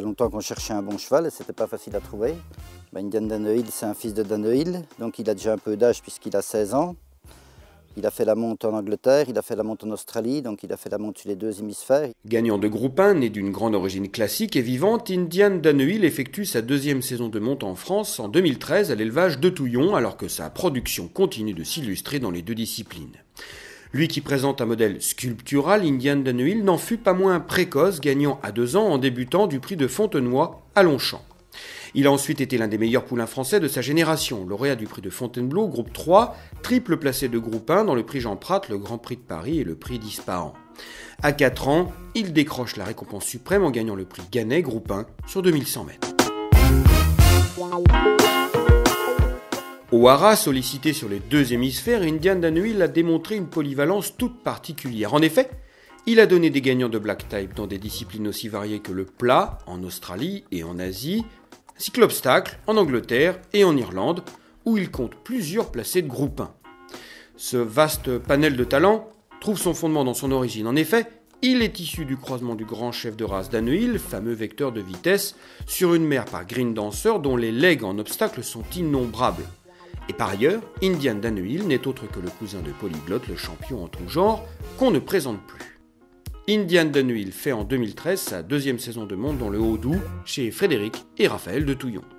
longtemps qu'on cherchait un bon cheval et c'était pas facile à trouver. Indian Danehill, c'est un fils de Danehill, donc il a déjà un peu d'âge puisqu'il a 16 ans. Il a fait la monte en Angleterre, il a fait la monte en Australie, donc il a fait la monte sur les 2 hémisphères. Gagnant de groupe 1, né d'une grande origine classique et vivante, Indian Danehill effectue sa 2e saison de monte en France en 2013 à l'élevage de Touillon, alors que sa production continue de s'illustrer dans les 2 disciplines. Lui qui présente un modèle sculptural, Indian Danehill n'en fut pas moins précoce, gagnant à 2 ans en débutant du prix de Fontenoy à Longchamp. Il a ensuite été l'un des meilleurs poulains français de sa génération, lauréat du prix de Fontainebleau, groupe 3, triple placé de groupe 1 dans le prix Jean Prat, le Grand Prix de Paris et le prix d'Ispahan. À 4 ans, il décroche la récompense suprême en gagnant le prix Gannet, groupe 1, sur 2100 mètres. Au haras, sollicité sur les 2 hémisphères, Indian Danehill a démontré une polyvalence toute particulière. En effet, il a donné des gagnants de black type dans des disciplines aussi variées que le plat, en Australie et en Asie, ainsi que l'obstacle, en Angleterre et en Irlande, où il compte plusieurs placés de groupe 1. Ce vaste panel de talents trouve son fondement dans son origine. En effet, il est issu du croisement du grand chef de race Danehill, fameux vecteur de vitesse, sur une mare par Green Dancer dont les legs en obstacle sont innombrables. Et par ailleurs, Indian Danehill n'est autre que le cousin de Polyglotte, le champion en tout genre, qu'on ne présente plus. Indian Danehill fait en 2013 sa 2e saison de monte dans le Haut-Doubs chez Frédéric et Raphaël de Touillon.